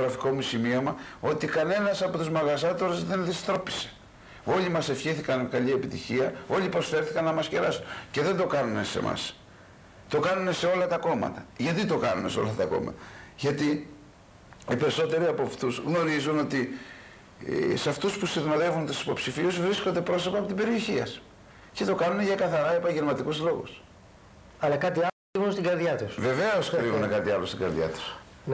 δημοσιογραφικό μου σημείωμα ότι κανένας από τους μαγαζάτορες δεν δυστρόπισε. Όλοι μας ευχήθηκαν καλή επιτυχία, όλοι προσφέρθηκαν να μας κεράσουν. Και δεν το κάνουν σε εμάς. Το κάνουν σε όλα τα κόμματα. Γιατί το κάνουν σε όλα τα κόμματα? Γιατί οι περισσότεροι από αυτούς γνωρίζουν ότι σε αυτούς που συνοδεύουν τους υποψηφίους βρίσκονται πρόσωπα από την περιοχή σας. Και το κάνουν για καθαρά επαγγελματικούς λόγους. Αλλά κάτι άλλο κρύβουν στην καρδιά τους. Βεβαίως κρύβουν κάτι άλλο στην καρδιά τους. Ναι.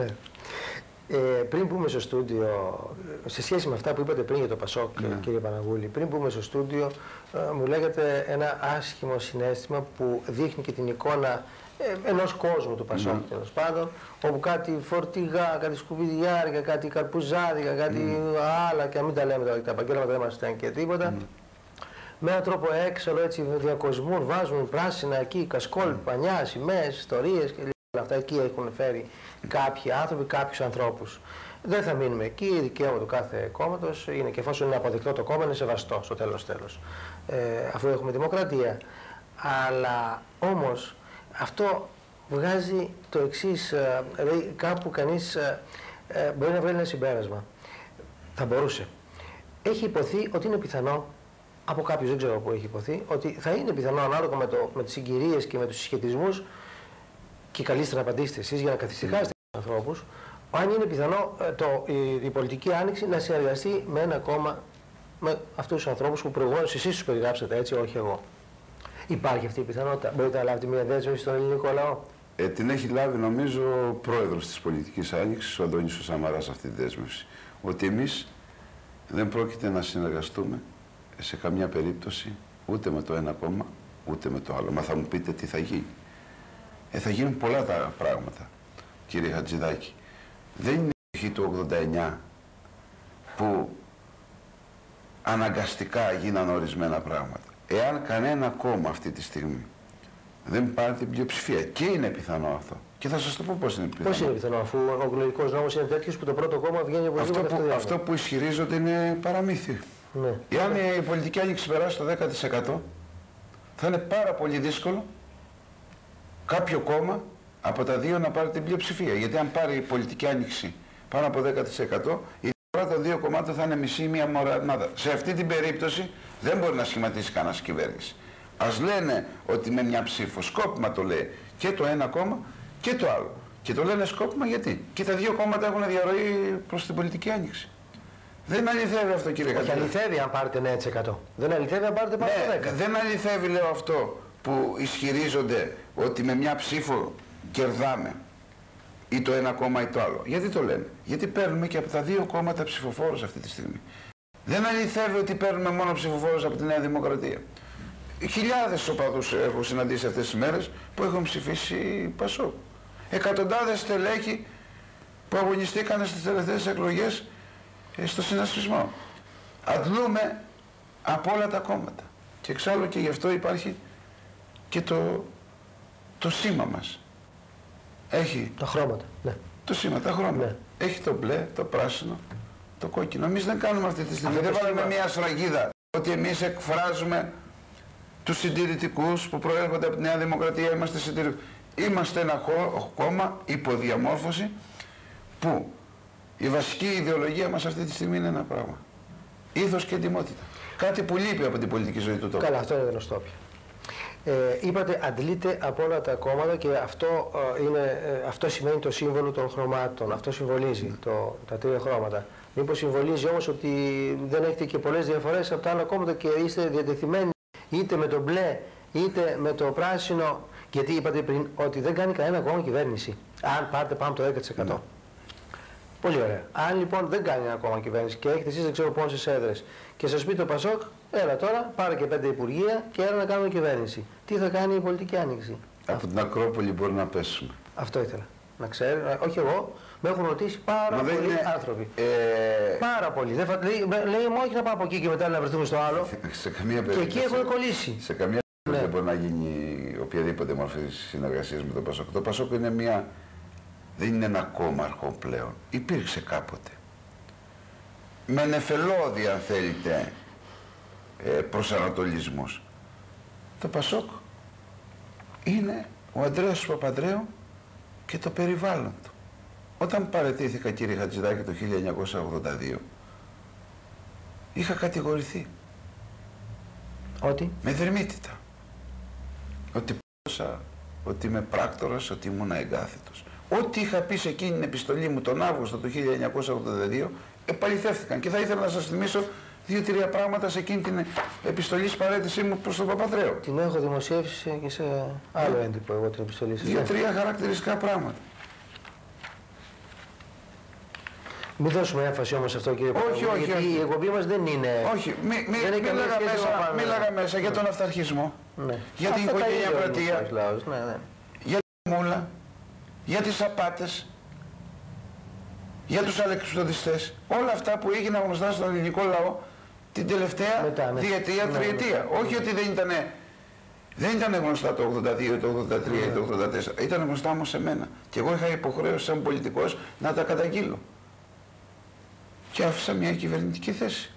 Πριν πούμε στο στούντιο, σε σχέση με αυτά που είπατε πριν για το Πασόκ, κύριε Παναγούλη, πριν πούμε στο στούντιο, μου λέγατε ένα άσχημο συναίσθημα που δείχνει και την εικόνα ενός κόσμου του Πασόκ, τέλος πάντων, όπου κάτι φορτηγά, κάτι σκουπιδιάρικα, κάτι καρπουζάδικα, κάτι άλλα, και να μην τα λέμε τώρα, τα επαγγέλματα δεν μας φτάνει και τίποτα. Με έναν τρόπο έξαλλο έτσι διακοσμούν, βάζουν πράσινα εκεί, κασκόλ, πανιά, σημαίες, ιστορίες και όλα αυτά εκεί έχουν φέρει κάποιοι άνθρωποι, κάποιους ανθρώπους. Δεν θα μείνουμε εκεί, δικαίωμα του κάθε κόμματος είναι, και εφόσον είναι αποδεκτό το κόμμα είναι σεβαστό στο τέλος. Αφού έχουμε δημοκρατία. Αλλά όμως αυτό βγάζει το εξής, δηλαδή κάπου κανείς μπορεί να βγάλει ένα συμπέρασμα. Θα μπορούσε. Έχει υποθεί ότι είναι πιθανό, από κάποιους δεν ξέρω πού έχει υποθεί, ότι θα είναι πιθανό ανάλογα με τις συγκυρίες και με τους συσχετισμούς, και καλείστε να απαντήσετε εσείς για να καθησυχάσετε τους ανθρώπους, αν είναι πιθανό η πολιτική άνοιξη να συνεργαστεί με ένα κόμμα, με αυτούς τους ανθρώπους που προηγουμένως εσείς τους περιγράψατε, έτσι, όχι εγώ. Υπάρχει αυτή η πιθανότητα? Μπορείτε να λάβετε μια δέσμευση στον ελληνικό λαό? Την έχει λάβει νομίζω ο πρόεδρος της πολιτικής άνοιξης, ο Αντώνης ο Σαμαράς, αυτή τη δέσμευση. Ότι εμείς δεν πρόκειται να συνεργαστούμε σε καμιά περίπτωση ούτε με το ένα κόμμα ούτε με το άλλο. Μα θα μου πείτε τι θα γίνει? Θα γίνουν πολλά τα πράγματα, κύριε Χατζηδάκη. Δεν είναι η εποχή του 89 που αναγκαστικά γίνανε ορισμένα πράγματα. Εάν κανένα κόμμα αυτή τη στιγμή δεν πάρει την πλειοψηφία, και είναι πιθανό αυτό, και θα σας το πω πώς είναι πιθανό. Πώς είναι πιθανό, αφού ο εκλογικός νόμος είναι τέτοιος που το πρώτο κόμμα βγαίνει από αυτό που ισχυρίζονται είναι παραμύθι. Ναι. Εάν η πολιτική άνοιξη περάσει το 10%, θα είναι πάρα πολύ δύσκολο κάποιο κόμμα από τα δύο να πάρει την πλειοψηφία. Γιατί αν πάρει η πολιτική άνοιξη πάνω από 10%, η διαφορά των δύο κομμάτων θα είναι μισή ή μία μορανάδα. Σε αυτή την περίπτωση δεν μπορεί να σχηματίσει κανένας κυβέρνηση. Ας λένε ότι με μια ψήφο, σκόπιμα το λέει και το ένα κόμμα και το άλλο. Και το λένε σκόπιμα γιατί? Και τα δύο κόμματα έχουν διαρροή προς την πολιτική άνοιξη. Δεν αληθεύει αυτό, κύριε Κατσέλα. Όχι, αληθεύει αν πάρετε 9%. Δεν αληθεύει αν πάρετε πάνω από 10%. Δεν αληθεύει, λέω, αυτό που ισχυρίζονται ότι με μια ψήφο κερδάμε ή το ένα κόμμα ή το άλλο. Γιατί το λένε? Γιατί παίρνουμε και από τα δύο κόμματα ψηφοφόρους αυτή τη στιγμή. Δεν αληθεύει ότι παίρνουμε μόνο ψηφοφόρους από τη Νέα Δημοκρατία. Χιλιάδες οπαδούς έχω συναντήσει αυτές τις μέρες που έχουν ψηφίσει Πασόκ. Εκατοντάδες στελέχη που αγωνιστήκαν στις τελευταίες εκλογές στο συνασπισμό. Αντλούμε από όλα τα κόμματα. Και εξάλλου και γι' αυτό υπάρχει και το σήμα μας. Έχει τα χρώματα, ναι. Το σήμα, τα χρώματα. Ναι. Έχει το μπλε, το πράσινο, το κόκκινο. Εμείς δεν κάνουμε αυτή τη στιγμή. Δεν βάλουμε μια σφραγίδα ότι εμείς εκφράζουμε τους συντηρητικούς που προέρχονται από τη Νέα Δημοκρατία. Είμαστε συντηρητικοί. Είμαστε ένα κόμμα υποδιαμόρφωση που η βασική ιδεολογία μας αυτή τη στιγμή είναι ένα πράγμα. Ήθος και ετοιμότητα. Κάτι που λείπει από την πολιτική ζωή του τόπου. Καλά, αυτό είναι γνωστό πια. Είπατε αντλείται από όλα τα κόμματα και αυτό σημαίνει το σύμβολο των χρωμάτων. Αυτό συμβολίζει τα τρία χρώματα. Μήπως συμβολίζει όμως ότι δεν έχετε και πολλές διαφορές από τα άλλα κόμματα και είστε διατεθειμένοι είτε με το μπλε είτε με το πράσινο? Γιατί είπατε πριν ότι δεν κάνει κανένα κόμμα κυβέρνηση αν πάρετε πάνω από το 10%. Ναι. Πολύ ωραία. Αν λοιπόν δεν κάνει ένα κόμμα κυβέρνηση και έχετε εσείς δεν ξέρω πόσες έδρες και σας πει το Πασόκ, έλα τώρα, πάρε και 5 υπουργεία και έλα να κάνουμε κυβέρνηση. Τι θα κάνει η πολιτική άνοιξη? Από την Ακρόπολη μπορεί να πέσουμε. Αυτό ήθελα να ξέρω. Όχι εγώ, με έχουν ρωτήσει πάρα πολλοί άνθρωποι. Πάρα πολλοί. Λέει μου όχι να πάω από εκεί και μετά να βρεθούμε στο άλλο. Σε καμία περίπτωση. Και εκεί έχουν κολλήσει. Σε καμία περίπτωση δεν μπορεί να γίνει οποιαδήποτε μορφή συνεργασίας με το Πασόκ. Το Πασόκ είναι δεν είναι ένα κόμμα αρχών πλέον. Υπήρξε κάποτε. Με νεφελώδη, αν θέλετε, προσανατολισμούς. Το Πασόκ είναι ο Ανδρέας Παπανδρέου και το περιβάλλον του. Όταν παραιτήθηκα, κύριε Χατζηδάκη, το 1982, είχα κατηγορηθεί. Ότι? Με δερμήτητα. Ότι πόσα, ότι είμαι πράκτορας, ότι ήμουν εγκάθετος. Ό,τι είχα πει σε εκείνη την επιστολή μου τον Αύγουστο του 1982 επαληθεύτηκαν. Και θα ήθελα να σας θυμίσω 2-3 πράγματα σε εκείνη την επιστολή παρέτησή μου προς τον Παπανδρέου. Την έχω δημοσιεύσει και σε άλλο έντυπο εγώ την επιστολή σας. 2-3 χαρακτηριστικά πράγματα. Μην δώσουμε έμφαση όμως σε αυτό, κύριε Παπανδρέου, γιατί η εκπομπή μας δεν είναι... Όχι, μίλαγα μέσα για τον αυταρχισμό, Ναι. για την οικογενειακρατία, Ναι. για τη μούλα, για τις απάτες, για τους αλεξιπτοδιστές. Όλα αυτά που έγιναν γνωστά στον ελληνικό λαό την τελευταία διετία, τριετία. Όχι ότι δεν ήταν γνωστά το 82, το 83 ή το 84. Ήταν γνωστά όμως σε μένα. Και εγώ είχα υποχρέωση σαν πολιτικός να τα καταγγείλω. Και άφησα μια κυβερνητική θέση.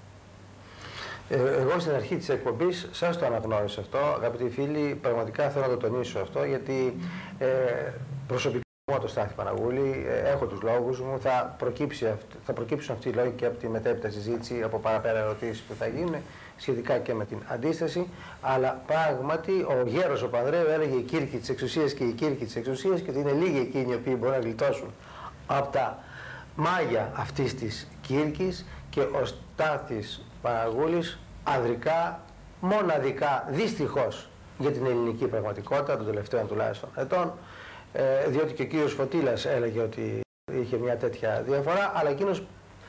Εγώ στην αρχή της εκπομπής σας το αναγνώρισα αυτό, αγαπητοί φίλοι, πραγματικά θέλω να το τονίσω αυτό, γιατί προσωπικά μου το Στάθη Παναγούλη, έχω τους λόγους μου, θα προκύψουν αυτοί οι λόγοι και από τη μετέπειτα συζήτηση, από παραπέρα ερωτήσεις που θα γίνουν, σχετικά και με την αντίσταση, αλλά πράγματι ο γέρος ο Πανδρέου έλεγε η κήρυκη της εξουσίας και η κήρυκη της εξουσίας και ότι είναι λίγοι εκείνοι οι οποίοι μπορούν να γλιτώσουν από τα μάγια αυτής της κήρυκης και ο Στάθης Παναγούλης ανδρικά, μοναδικά, δυστυχώς για την ελληνική πραγματικότητα των τελευταίων τουλάχιστον ετών, διότι και ο κύριος Φωτήλας έλεγε ότι είχε μια τέτοια διαφορά, αλλά εκείνος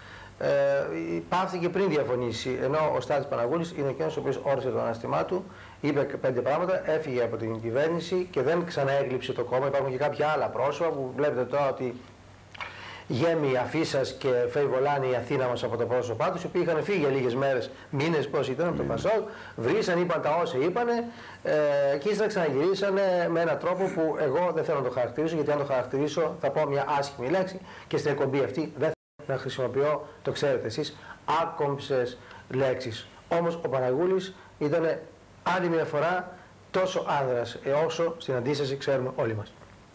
πάυθηκε πριν διαφωνήσει, ενώ ο Στάθης Παναγούλης είναι εκείνος ο οποίος όρισε το ανάστημά του, είπε 5 πράγματα, έφυγε από την κυβέρνηση και δεν ξαναέγλειψε το κόμμα. Υπάρχουν και κάποια άλλα πρόσωπα που βλέπετε τώρα ότι γέμει η Αφίσας και Φεϊβολάνη η Αθήνα μας από τα πρόσωπά τους, οι οποίοι είχαν φύγει για λίγες μέρες, μήνες πώς ήταν από το Πασόκ, βρήσαν, είπαν τα όσα είπανε και ύστερα ξαναγυρίσανε με έναν τρόπο που εγώ δεν θέλω να το χαρακτηρίσω, γιατί αν το χαρακτηρίσω θα πω μια άσχημη λέξη και στην εκπομπή αυτή δεν θέλω να χρησιμοποιώ, το ξέρετε εσείς, άκομψες λέξεις. Όμως ο Παναγούλης ήταν άλλη μια φορά τόσο άνδρας όσο στην αντίσταση ξέρουμε όλοι μας.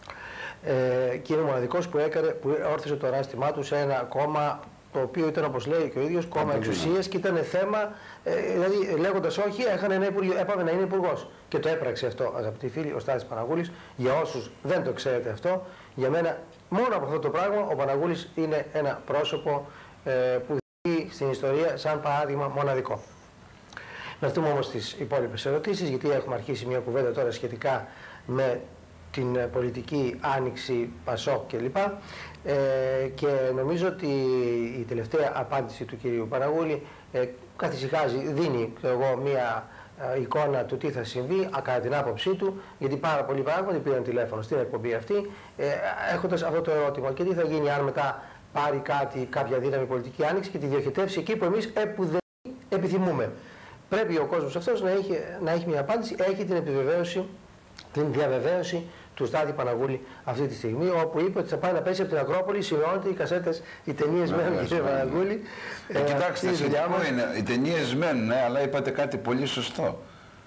Και είναι ο μοναδικός που όρθισε το ανάστημά του σε ένα κόμμα το οποίο ήταν, όπως λέει και ο ίδιος, κόμμα εξουσίας και ήταν θέμα, δηλαδή λέγοντας όχι έπαβε να είναι υπουργός. Και το έπραξε αυτό, αγαπητοί φίλοι, ο Στάθης Παναγούλης. Για όσους δεν το ξέρετε αυτό, για μένα μόνο από αυτό το πράγμα ο Παναγούλης είναι ένα πρόσωπο που δει στην ιστορία σαν παράδειγμα μοναδικό. Να έρθουμε όμως στις υπόλοιπες ερωτήσεις, γιατί έχουμε αρχίσει μια κουβέντα τώρα σχετικά με την πολιτική άνοιξη, Πασόκ κλπ. Και νομίζω ότι η τελευταία απάντηση του κυρίου Παναγούλη καθησυχάζει, δίνει μια εικόνα του τι θα συμβεί κατά την άποψή του, γιατί πάρα πολλοί πράγματι πήραν τηλέφωνο στην εκπομπή αυτή έχοντας αυτό το ερώτημα: και τι θα γίνει αν μετά πάρει κάποια δύναμη πολιτική άνοιξη και τη διοχετεύσει εκεί που εμείς επιθυμούμε. Πρέπει ο κόσμος αυτός να έχει μια απάντηση, έχει την επιβεβαίωση, την διαβεβαίωση του Στάθη Παναγούλη αυτή τη στιγμή, όπου είπε ότι θα πάει να πέσει από την Ακρόπολη. Σημειώνεται οι κασέτες, οι ταινίες μένουν, κύριε Παναγούλη. Κοιτάξτε, οι ταινίες μένουν, αλλά είπατε κάτι πολύ σωστό.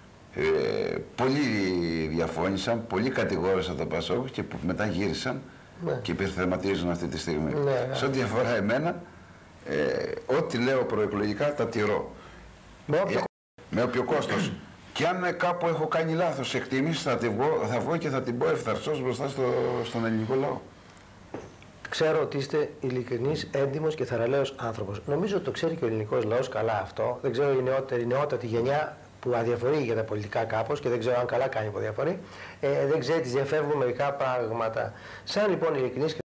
Πολλοί διαφώνησαν, πολλοί κατηγόρησαν τον Πασόκ και που μετά γύρισαν και υπερθεματίζουν αυτή τη στιγμή. Σε ό,τι αφορά εμένα, ό,τι λέω προεκλογικά τα τηρώ. Με όποιο κόστος. Και αν κάπου έχω κάνει λάθος εκτίμηση, θα βγω και θα την πω ευθαρσώς μπροστά στον ελληνικό λαό. Ξέρω ότι είστε ειλικρινής, έντιμος και θαραλέος άνθρωπος. Νομίζω ότι το ξέρει και ο ελληνικός λαός καλά αυτό. Δεν ξέρω η νεότατη γενιά που αδιαφορεί για τα πολιτικά κάπως και δεν ξέρω αν καλά κάνει που αδιαφορεί. Δεν ξέρει, τις διαφεύγουν μερικά πράγματα. Σαν λοιπόν ειλικρινής